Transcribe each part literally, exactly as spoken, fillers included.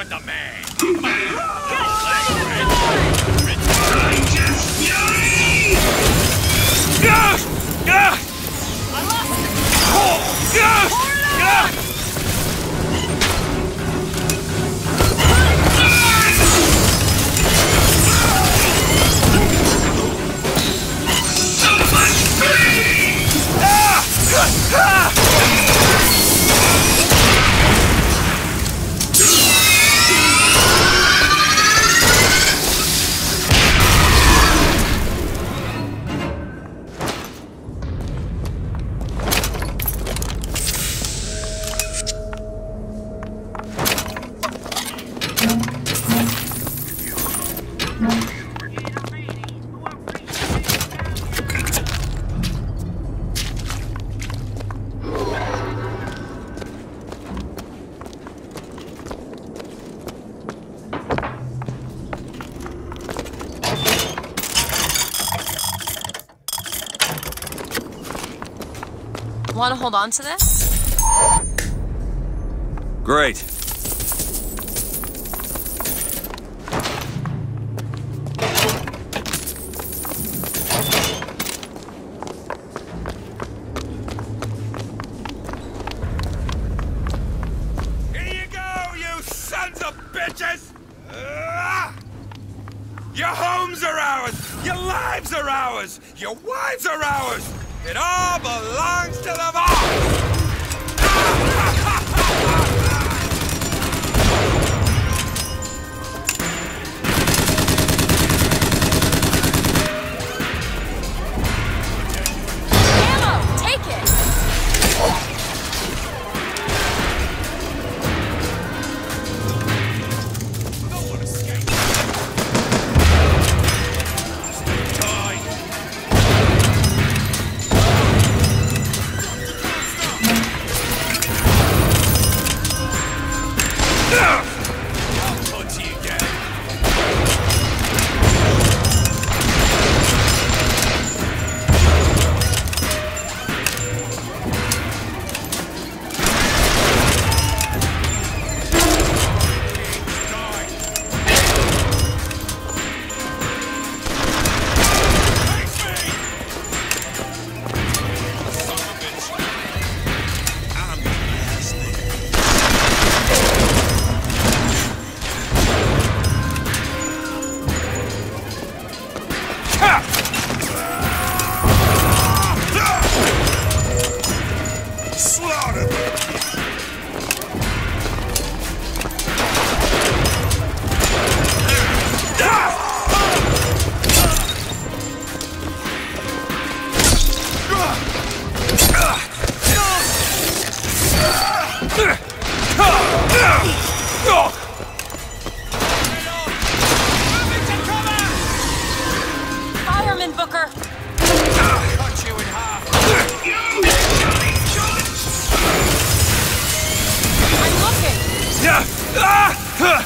with the man. Righteous fury! Yeah! Yeah! I lost it! Oh! Yeah! Yeah! So much pain! Ah! Ah! Want to hold on to this? Great. Here you go, you sons of bitches! Ah! Your homes are ours! Your lives are ours! Your wives are ours! It all belongs to the boss! Ammo! Take it! No one escaped! Stay tight! I'll punch you again. Die. Face me! Son of a bitch. I'm the last thing. Slaughter! Fireman Booker! Cut you in half! You silly chumps! I'm looking! Yeah! Ah!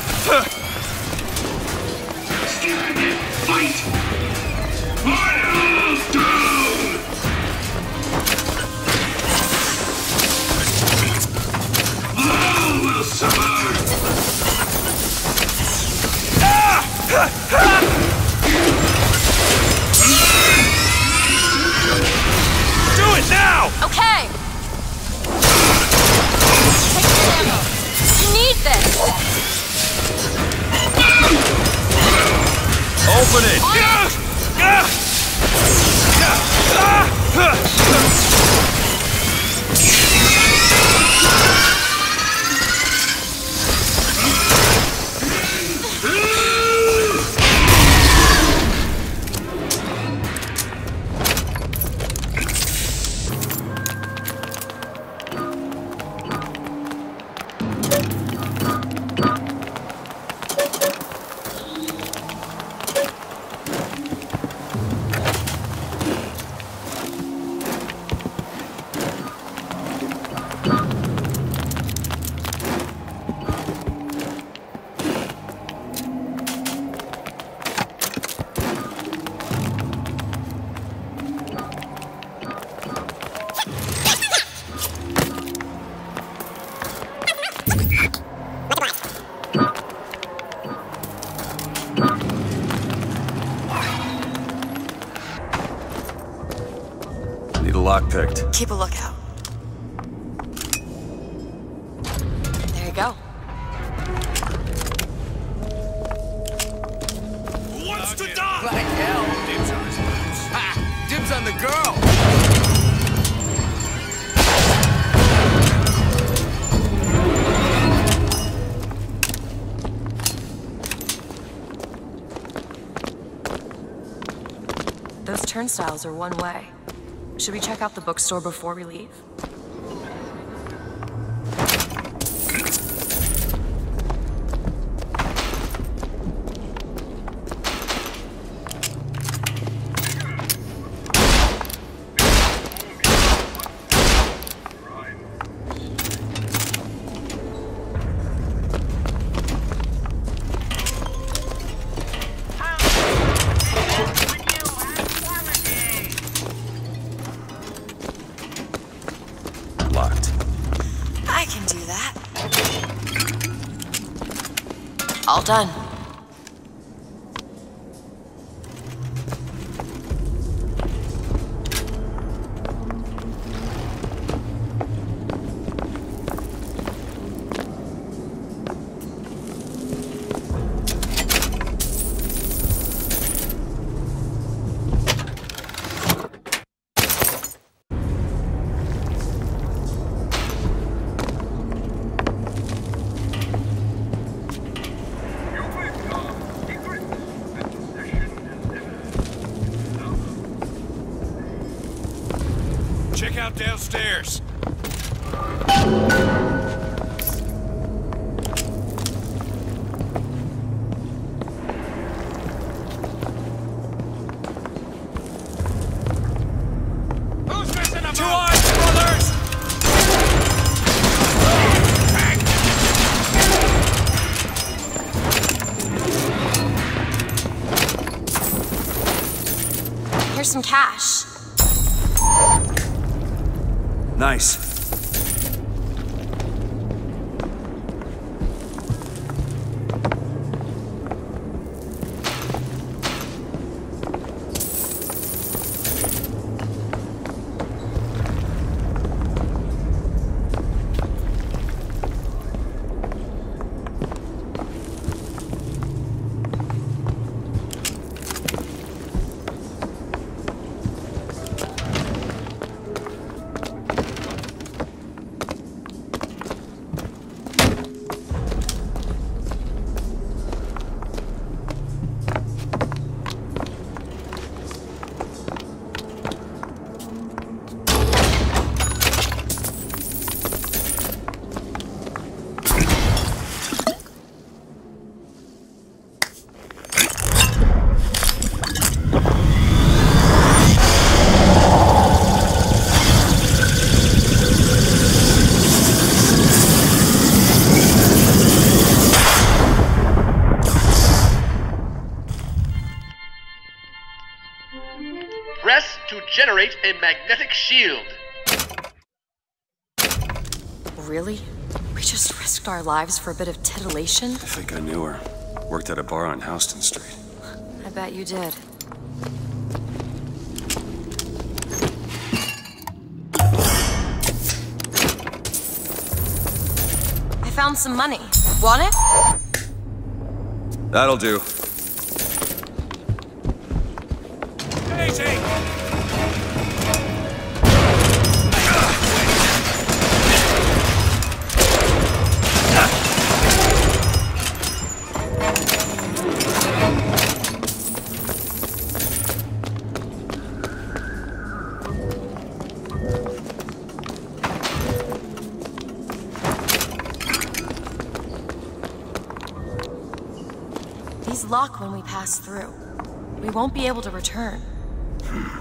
Stand and fight! Fire down! All will suffer! Do it now! Okay! Take your ammo! You need this! Open it! Yeah! Yeah! Yeah! Ah! Lockpicked. Keep a lookout. There you go. Who wants to die? Like hell. Dibs on his boots. Ha! Dibs on the girl! Those turnstiles are one way. Should we check out the bookstore before we leave? Locked. I can do that. All done. Check out downstairs. Who's missing a Two eyes, brothers! Here's some cash. Nice. Press to generate a magnetic shield. Really? We just risked our lives for a bit of titillation? I think I knew her. Worked at a bar on Houston Street. I bet you did. I found some money. Want it? That'll do. Easy! These lock when we pass through. We won't be able to return.